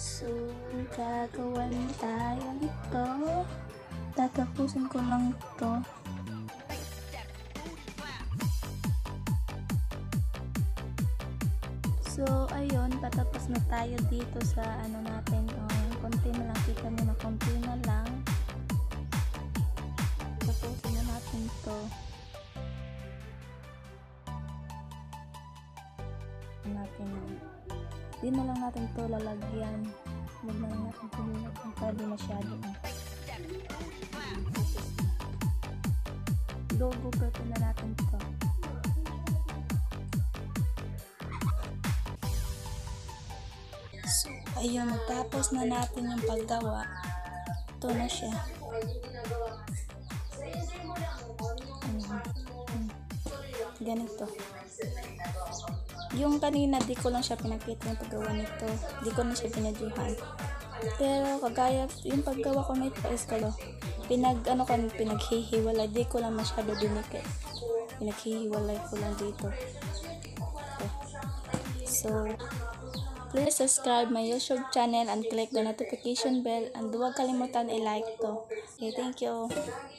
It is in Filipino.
So, gagawan tayo nito. Tatapusin ko lang to. So, ayun, patapos na tayo dito sa ano natin. Konti na lang, kita nyo na konti na lang. Tapusin na natin to. Di na lang natin to lalagyan. Huwag na lang natin ito para di masyado. Logo pwede na natin to. So, ayun, natapos na natin yung paggawa. Ito na siya. Ganito. Yung kanina, di ko lang siya pinakita yung paggawa nito. Di ko na siya pinadyuhan. Pero, kagaya, yung paggawa ko nito is pinaghihiwalay. Di ko lang masyado dinikit. Pinaghihiwalay ko lang dito. So, please subscribe my YouTube channel and click the notification bell and huwag kalimutan i-like to. Okay, thank you.